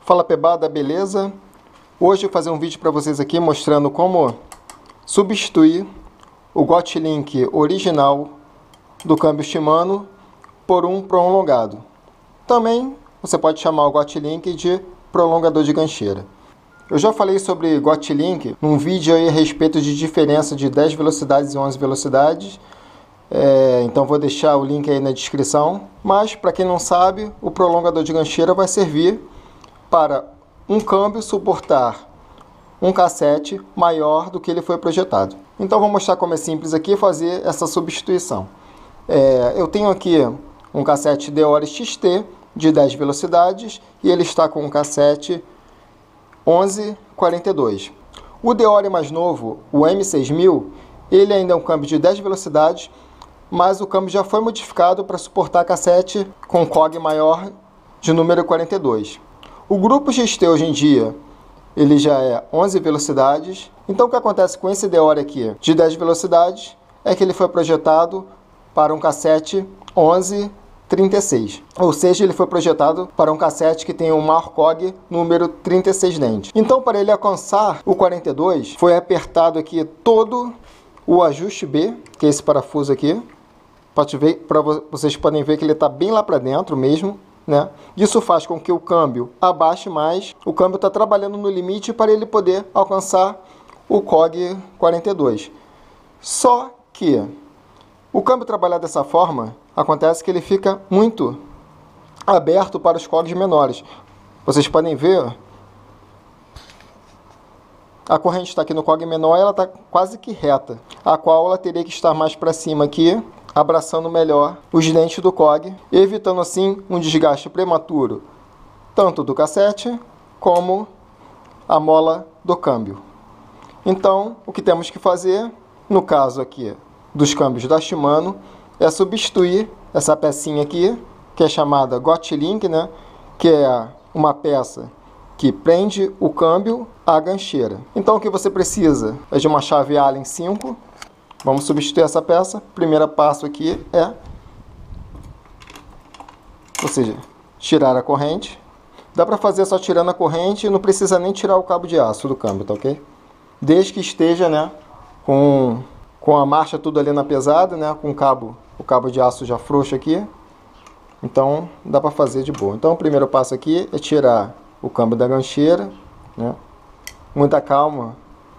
Fala pebada, beleza? Hoje eu vou fazer um vídeo para vocês aqui mostrando como substituir o GotLink original do câmbio Shimano por um prolongado. Também você pode chamar o GotLink de prolongador de gancheira. Eu já falei sobre GotLink num vídeo aí a respeito de diferença de 10 velocidades e 11 velocidades. Então vou deixar o link aí na descrição. Mas para quem não sabe, o prolongador de gancheira vai servir para um câmbio suportar um cassete maior do que ele foi projetado. Então vou mostrar como é simples aqui fazer essa substituição. Eu tenho aqui um cassete Deore XT de 10 velocidades e ele está com um cassete 1142. O Deore mais novo, o M6000, ele ainda é um câmbio de 10 velocidades, mas o câmbio já foi modificado para suportar cassete com COG maior de número 42. O grupo XT hoje em dia, ele já é 11 velocidades. Então o que acontece com esse Deore aqui de 10 velocidades é que ele foi projetado para um cassete 1136. Ou seja, ele foi projetado para um cassete que tem um maior COG número 36 dentes. Então para ele alcançar o 42, foi apertado aqui todo o ajuste B, que é esse parafuso aqui. Vocês podem ver que ele está bem lá para dentro mesmo. Isso faz com que o câmbio abaixe mais. O câmbio está trabalhando no limite para ele poder alcançar o COG 42. Só que o câmbio trabalhar dessa forma, acontece que ele fica muito aberto para os COGs menores. Vocês podem ver, a corrente está aqui no COG menor, ela está quase que reta, a qual ela teria que estar mais para cima aqui, abraçando melhor os dentes do COG, evitando assim um desgaste prematuro, tanto do cassete como a mola do câmbio. Então, o que temos que fazer, no caso aqui dos câmbios da Shimano, é substituir essa pecinha aqui, que é chamada GotLink, que é uma peça que prende o câmbio à gancheira. Então, o que você precisa é de uma chave Allen 5. Vamos substituir essa peça. O primeiro passo aqui é, ou seja, tirar a corrente. Dá para fazer só tirando a corrente, não precisa nem tirar o cabo de aço do câmbio, tá ok? Desde que esteja, com a marcha tudo ali na pesada, com o cabo de aço já frouxo aqui. Então dá para fazer de boa. Então o primeiro passo aqui é tirar o câmbio da gancheira, Muita calma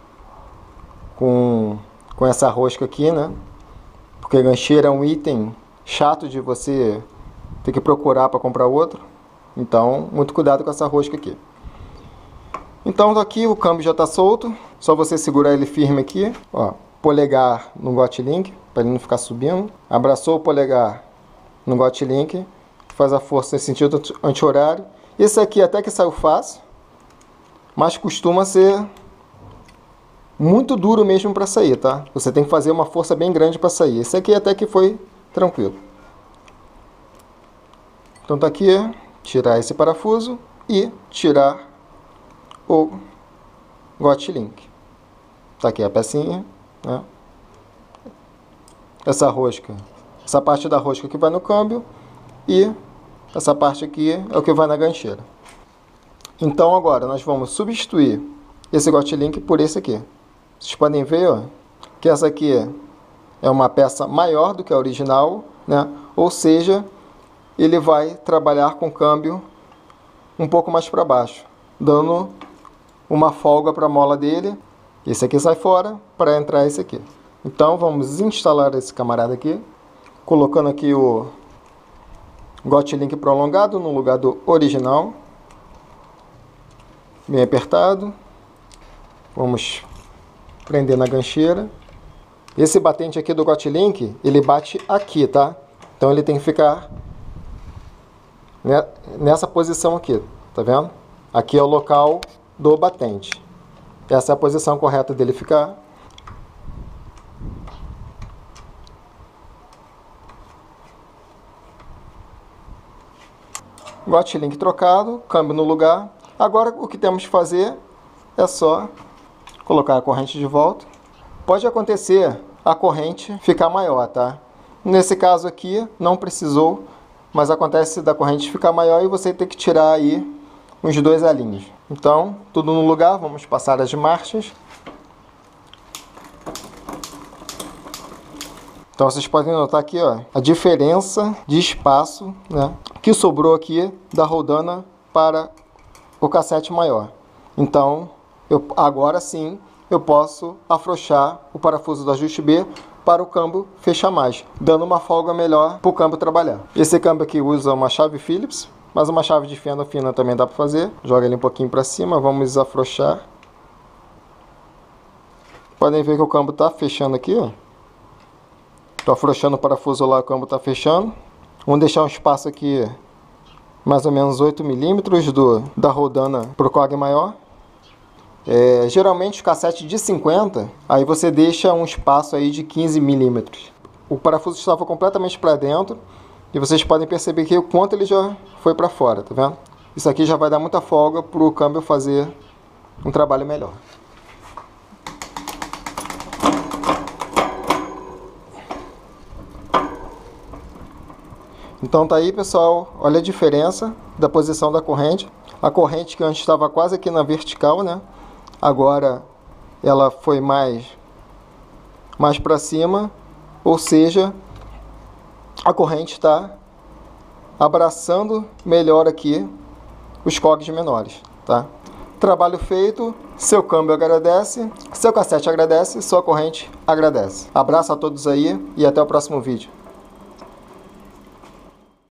com essa rosca aqui, porque a gancheira é um item chato de você ter que procurar para comprar outro. Então, muito cuidado com essa rosca aqui. Então, aqui o câmbio já está solto. Só você segurar ele firme aqui, polegar no GotLink, para ele não ficar subindo. Abraçou o polegar no GotLink, faz a força em sentido anti-horário. Esse aqui até que saiu fácil, mas costuma ser muito duro mesmo para sair, tá? Você tem que fazer uma força bem grande para sair. Esse aqui até que foi tranquilo. Então tá aqui, tirar esse parafuso e tirar o GotLink. Tá aqui a pecinha, Essa rosca, essa parte da rosca que vai no câmbio e essa parte aqui é o que vai na gancheira. Então agora nós vamos substituir esse GotLink por esse aqui. Vocês podem ver, que essa aqui é uma peça maior do que a original, Ou seja, ele vai trabalhar com o câmbio um pouco mais para baixo, dando uma folga para a mola dele. Esse aqui sai fora para entrar esse aqui. Então vamos instalar esse camarada aqui, colocando aqui o GotLink prolongado no lugar do original, bem apertado. Vamos prender na gancheira. Esse batente aqui do GotLink, ele bate aqui, tá? Então ele tem que ficar nessa posição aqui, tá vendo? Aqui é o local do batente. Essa é a posição correta dele ficar. GotLink trocado, câmbio no lugar. Agora o que temos que fazer é só colocar a corrente de volta. Pode acontecer a corrente ficar maior, tá? Nesse caso aqui não precisou, mas acontece da corrente ficar maior e você ter que tirar aí uns 2 alinhos. Então, tudo no lugar, vamos passar as marchas. Então vocês podem notar aqui, ó, a diferença de espaço, né, que sobrou aqui da rodana para o cassete maior. Então, agora sim, eu posso afrouxar o parafuso do ajuste B para o câmbio fechar mais, dando uma folga melhor para o câmbio trabalhar. Esse câmbio aqui usa uma chave Phillips, mas uma chave de fenda fina também dá para fazer. Joga ele um pouquinho para cima, vamos afrouxar. Podem ver que o câmbio está fechando aqui, ó. Estou afrouxando o parafuso lá, o câmbio está fechando. Vamos deixar um espaço aqui, mais ou menos 8 milímetros da rodana para o cog maior. Geralmente o cassete de 50, aí você deixa um espaço aí de 15 milímetros. O parafuso estava completamente para dentro e vocês podem perceber que o quanto ele já foi para fora, tá vendo? Isso aqui já vai dar muita folga para o câmbio fazer um trabalho melhor. Então tá aí, pessoal, olha a diferença da posição da corrente. A corrente que antes estava quase aqui na vertical, né? Agora ela foi mais para cima, ou seja, a corrente está abraçando melhor aqui os cogs menores, tá? Trabalho feito, seu câmbio agradece, seu cassete agradece, sua corrente agradece. Abraço a todos aí e até o próximo vídeo.